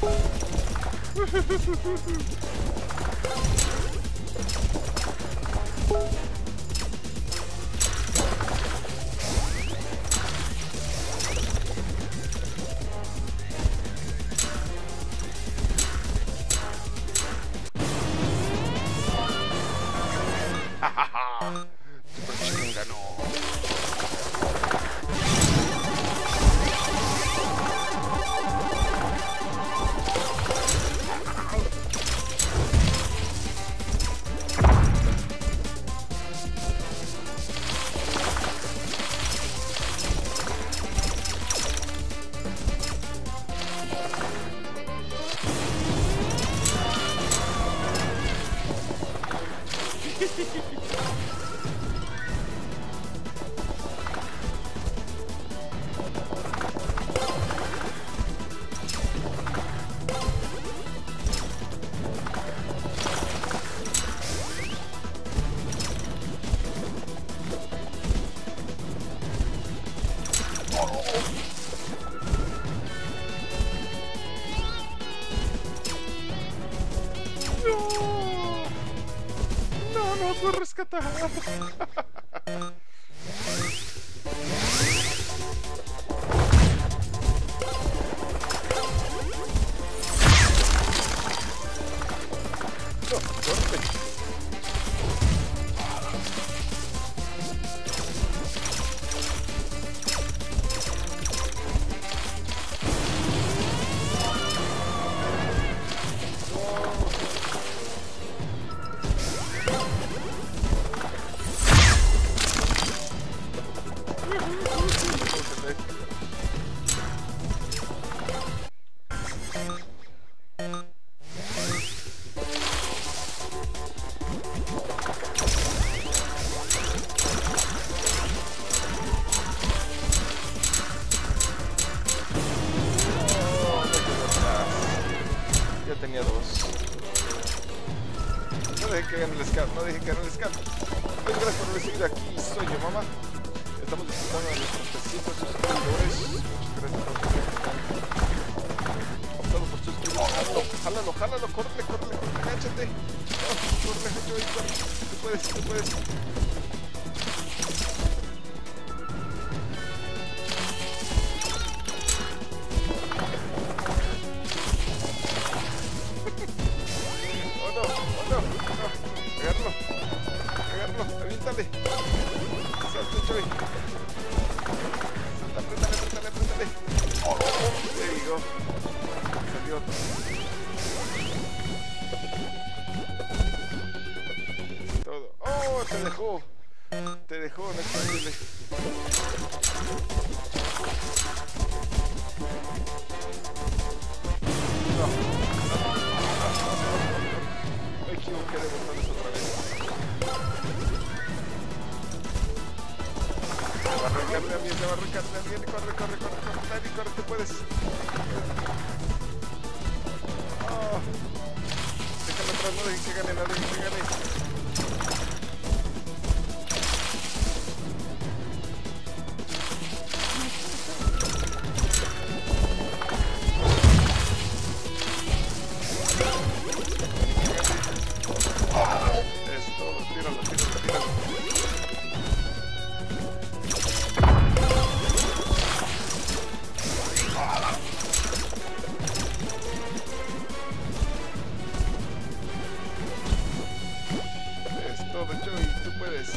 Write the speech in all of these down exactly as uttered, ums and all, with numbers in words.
Super Chicken ganó. No, no puedo rescatar. No, corte. Ya tenía dos. No dejé que gane el scan, no dejé que gane el scan. Muchas gracias por recibir aquí, soy yo, mamá. Estamos disfrutando de nuestros trescientos suscriptores. Muchas gracias por suscribirse. Optado por suscribirse. Jálalo, jálalo, córrele, córrele, córrele, agáchate. No, córrele, Joey, córrele. Tú puedes, tú puedes. Aviéntale. Salta, Joey. Salta, apriétale, apriétale, apriétale. Oh, there you go. Salió otro. Todo. Oh, te dejó. Te dejó, no es posible. No. Me equivoqué de botones otra vez. Se va a arrancar también, se va a arrancar también. Corre, corre, corre, corre, Dani, corre, tú puedes. Oh. Déjalo atrás, no dejen que gane, no dejen que gane. Es todo, tíralo, tíralo, tíralo. Es todo, Joey, tú puedes.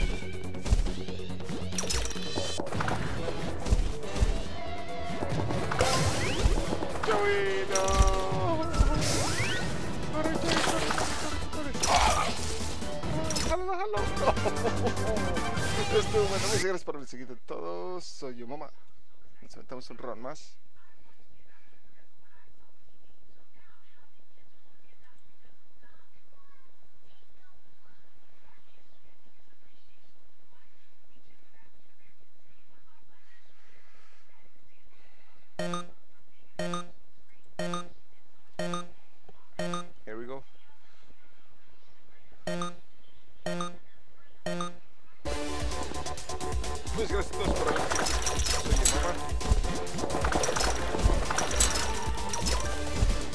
Joey, no. Corre, Joey, corre, corre, corre, corre. Jalo, jalo. Estuvo bueno, muchas gracias por el seguir de todos. Soy yo, mamá. Nos aventamos un round más. Here we go. Muchas gracias a todos por haber seguido. Soy yo, mamá.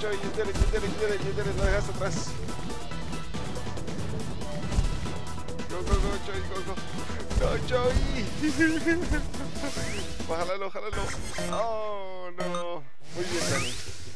Choi, Yendere, Yendere, Yendere, Yendere, la dejaste atrás. Go, go, go, Choi, go, go. No, Choi. Bájalalo, jálalo. Oh, no. Muy bien, Dani.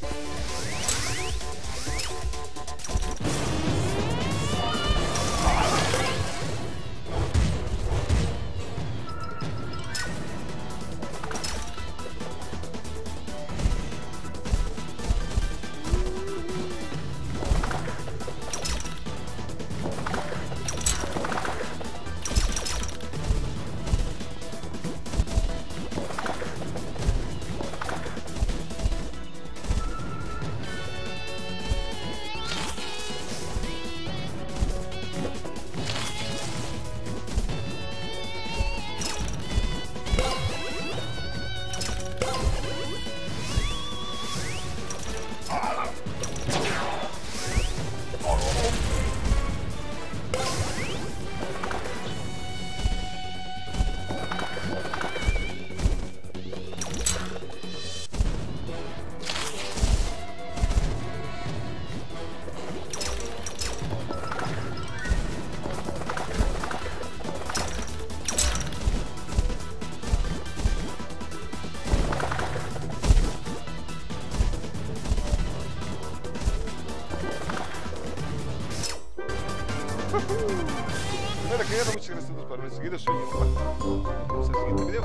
Primera caída, muchas gracias a todos por haber seguido. Soy yo, vamos al siguiente video.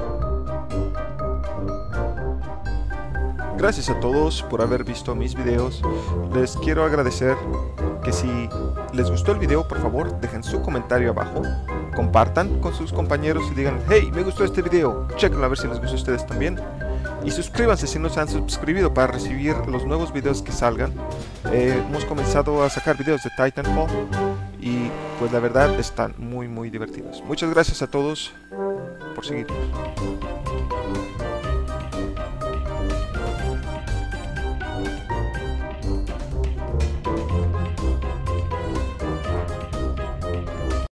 Gracias a todos por haber visto mis videos. Les quiero agradecer que si les gustó el video, por favor, dejen su comentario abajo. Compartan con sus compañeros y digan: hey, me gustó este video, chequenlo a ver si les gustó a ustedes también. Y suscríbanse si no se han suscribido para recibir los nuevos videos que salgan. Eh, hemos comenzado a sacar videos de Titanfall y pues la verdad están muy muy divertidos. Muchas gracias a todos por seguirnos.